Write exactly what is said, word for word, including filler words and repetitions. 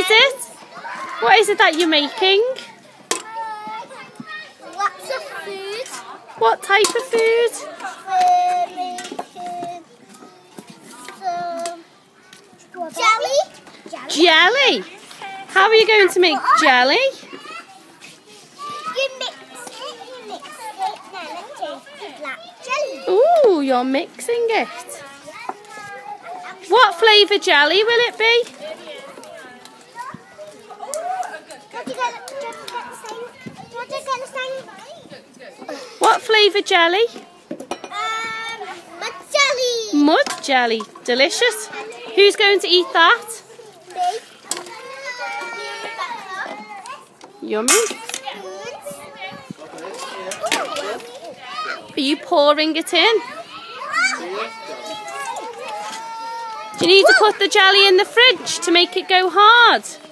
it? What is it that you're making? Lots of food. What type of food? We're making some jelly. Jelly. Jelly. How are you going to make jelly? You mix it, you mix it, then it tastes like jelly. Ooh, you're mixing it. What flavour jelly will it be? What are you going to say? What are you going to say? What flavour jelly? Um, mud jelly. Mud jelly. Delicious. Who's going to eat that? Me. Yummy. Are you pouring it in? Do you need to put the jelly in the fridge to make it go hard?